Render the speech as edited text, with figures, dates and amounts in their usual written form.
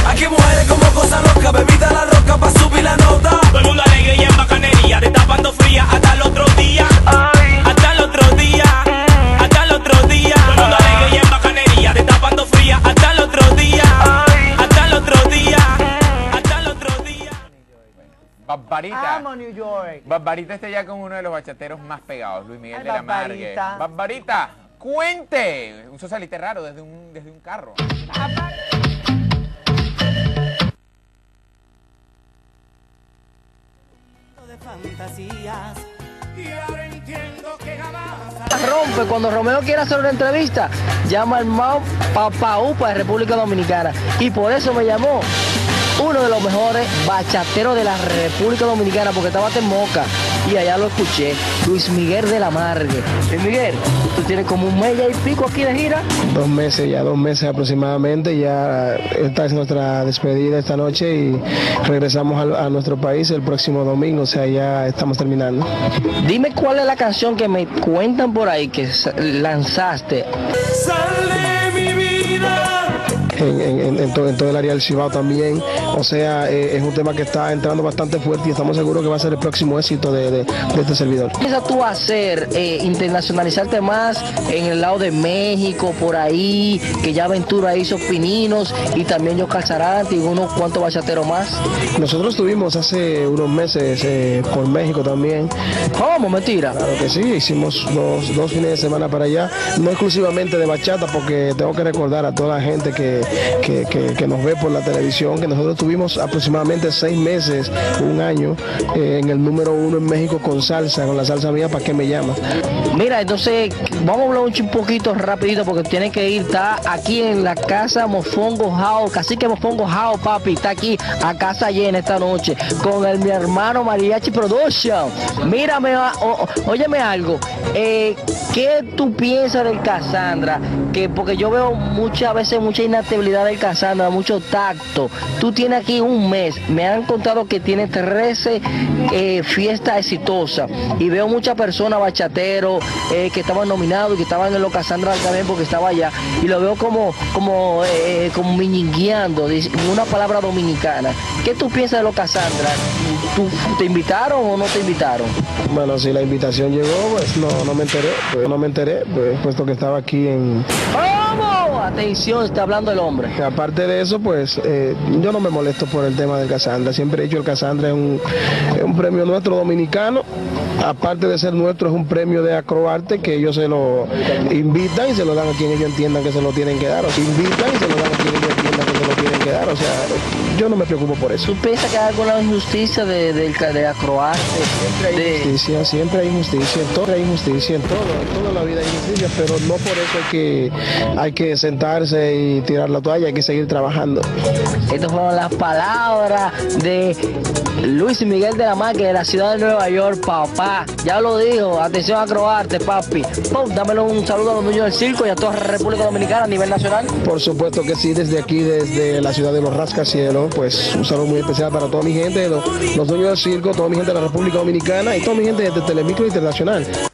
Aquí mujeres como cosa loca, bebida la roca pa' subir la nota. Todo el mundo alegre y en bacanería, destapando fría hasta el otro día. Hasta el otro día, hasta el otro día. Todo el mundo alegre y en bacanería, destapando fría hasta el otro día. Hasta el otro día, hasta el otro día. Barbarita. Amo New York. Barbarita está ya con uno de los bachateros más pegados, Luis Miguel Ay, de la Margue. Barbarita. Barbarita, cuente. Un socialite raro desde un carro. De fantasías y ahora entiendo que jamás Rompe, cuando Romeo quiere hacer una entrevista, llama al Mao Papaupa de República Dominicana. Y por eso me llamó uno de los mejores bachateros de la República Dominicana, porque estaba en Moca y allá lo escuché, Luis Miguel de la Margue. Luis Miguel, tú tienes como un mes ya y pico aquí de gira. 2 meses, ya 2 meses aproximadamente. Ya esta es nuestra despedida esta noche y regresamos a nuestro país el próximo domingo, o sea, ya estamos terminando. Dime cuál es la canción que me cuentan por ahí que lanzaste. sal de mi vida. En todo el área del Cibao también, o sea, es un tema que está entrando bastante fuerte y estamos seguros que va a ser el próximo éxito de este servidor. ¿Qué piensas tú hacer, internacionalizarte más en el lado de México, por ahí, que ya Ventura hizo Pininos y también yo Calzarante y unos cuantos bachateros más? Nosotros estuvimos hace unos meses por México también. ¿Cómo? Mentira. Claro que sí, hicimos dos fines de semana para allá, no exclusivamente de bachata, porque tengo que recordar a toda la gente que nos ve por la televisión, que nosotros tuvimos aproximadamente 6 meses, 1 año, en el número 1 en México con salsa, con la salsa mía, ¿para qué me llama? Mira, entonces vamos a hablar un poquito rapidito porque tiene que ir, está aquí en la casa Mofongo House, Cacique Mofongo House, papi, está aquí a casa llena esta noche con mi hermano Mariachi Production. Mírame, óyeme algo, ¿qué tú piensas del Cassandra? Porque yo veo muchas veces mucha inestabilidad del Cassandra, mucho tacto. Tú tienes aquí 1 mes, me han contado que tiene 13 fiestas exitosas y veo muchas personas bachateros que estaban nominados y que estaban en los Cassandra también porque estaba allá y lo veo como miñingueando, una palabra dominicana. ¿Qué tú piensas de los Cassandra? ¿Te invitaron o no te invitaron? Bueno, si la invitación llegó, pues no me enteré, pues, puesto que estaba aquí en... ¡Vamos! Atención, está hablando el hombre. Aparte de eso, pues yo no me molesto por el tema del Cassandra. Siempre he dicho el Cassandra es un premio nuestro dominicano. Aparte de ser nuestro, es un premio de Acroarte que ellos se lo invitan y se lo dan a quien ellos entiendan que se lo tienen que dar. O se invitan y se lo dan a quien ellos entiendan que se lo tienen que dar. O sea, yo no me preocupo por eso. ¿Tú piensas que hay alguna injusticia de Acroarte? Siempre hay injusticia, en toda la vida hay injusticia, pero no por eso hay que sentarse y tirar la toalla, hay que seguir trabajando. Estas fueron las palabras de Luis Miguel de la Margue de la ciudad de Nueva York, papá. Ya lo dijo, atención a Acroarte, papi. Pum, dámelo un saludo a los dueños del circo y a toda la República Dominicana a nivel nacional. Por supuesto que sí, desde aquí, desde la ciudad de los Rascacielos, pues un saludo muy especial para toda mi gente, los dueños del circo, toda mi gente de la República Dominicana y toda mi gente de Telemicro Internacional.